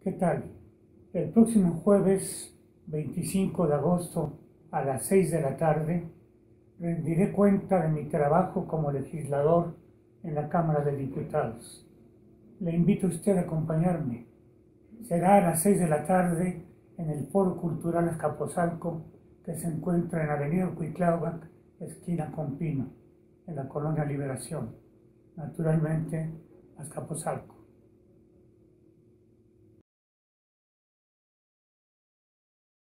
¿Qué tal? El próximo jueves 25 de agosto a las 6 de la tarde rendiré cuenta de mi trabajo como legislador en la Cámara de Diputados. Le invito a usted a acompañarme. Será a las 6 de la tarde en el Foro Cultural Azcapotzalco, que se encuentra en Avenida Cuitláhuac, esquina con Pino, en la Colonia Liberación. Naturalmente, Azcapotzalco.